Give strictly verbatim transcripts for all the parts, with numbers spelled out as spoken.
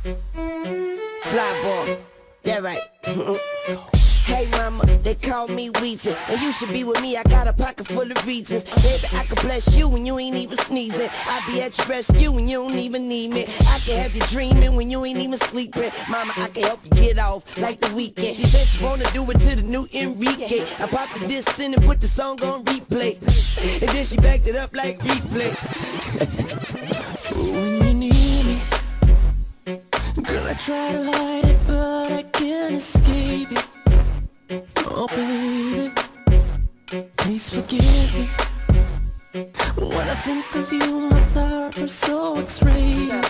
Fly boy, yeah right. Hey mama, they call me Weezy, and you should be with me, I got a pocket full of reasons. Baby, I can bless you when you ain't even sneezing. I be at your rescue when you don't even need me. I can have you dreaming when you ain't even sleeping. Mama, I can help you get off like the weekend. She said she wanna do it to the new Enrique. I popped the disc in and put the song on replay, and then she backed it up like replay. When you need me, girl, I try to hide it, but I can't escape it. Oh baby, please forgive me. When I think of you, my thoughts are so X-rated.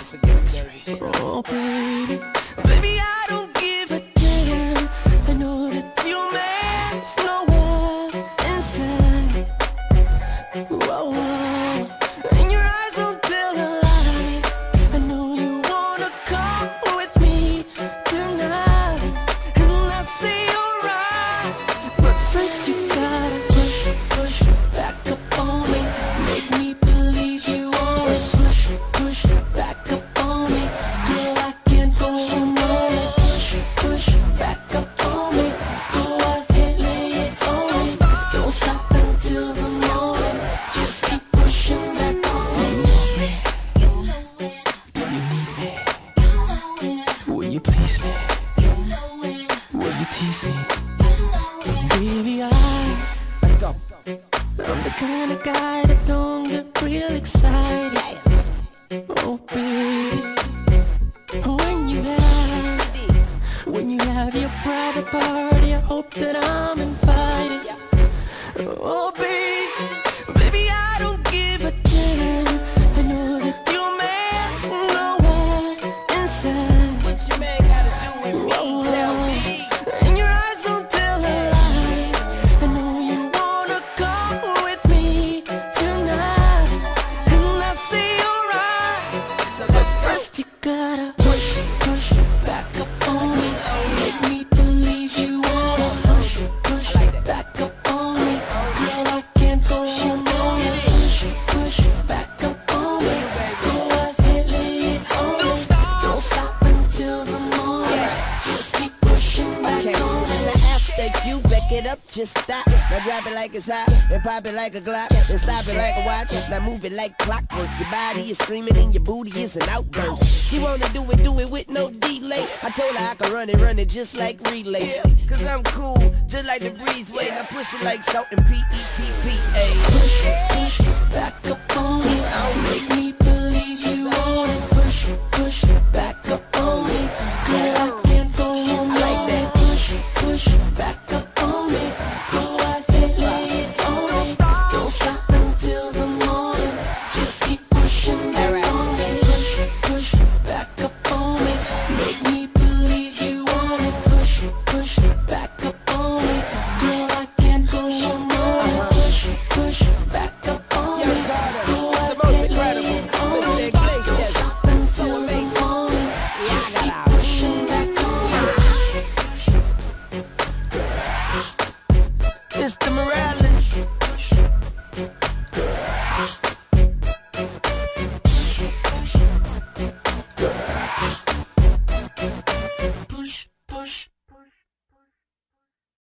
Oh baby, baby, I don't give a damn. I know that your man's nowhere inside. Whoa, whoa. And your eyes don't tell a lie. I know you wanna come with me tonight, and I say alright. But first you gotta push, push back up on me. Make me believe you wanna push, push back up on me. Girl, I can't go on no. Push, push back up on me. Go ahead, lay it on me. Don't stop until the morning. Just keep pushing back on me. Do you want me? Do you need me? Will you please me? Will you tease me? Baby, I, Let's go. I'm the kind of guy that don't get real excited. Oh baby, when you have, when you have your private party, I hope that I'm invited. Oh baby, baby, I don't give a damn. I know that your man's nowhere inside. What your man gotta do with me? Tell me. And your eyes don't tell a lie. I know you wanna come with me tonight, and I say alright. So But let's go. first you gotta push, push back up on me. Make me believe you wanna push, push back up on me. Girl, I can't go on no. Push, push back up on me. Go ahead, lay it on me. Don't stop until the morning. Just keep pushing back Okay, on me. now after you back it up, just stop. Now drop it like it's hot, and pop it like a Glock, and stop it like a watch. Now move it like clockwork. Your body is screaming and your booty is an outburst. She wanna do it, do it with no delay. I told her I could run it, run it just like relay. Cause I'm cool, just like the breezeway. Now push it like salt and P E P P A. Push, push back up on me. Make me believe you want it. Push, push back up on me. Girl, I can't go home like that. Push, push back up on me. Go ahead, lay it on me. Don't stop until the morning. Just keep pushing back on me. Push, push back up on me. Make me believe you want it. Push, push back up on me. Girl, I can't go home no. Push, push back up on Young me. Carter, Go the ahead, most lay incredible. it on me. Mister Iglesias. Don't stop until the morning. Just keep pushing back on me. Mister Morales.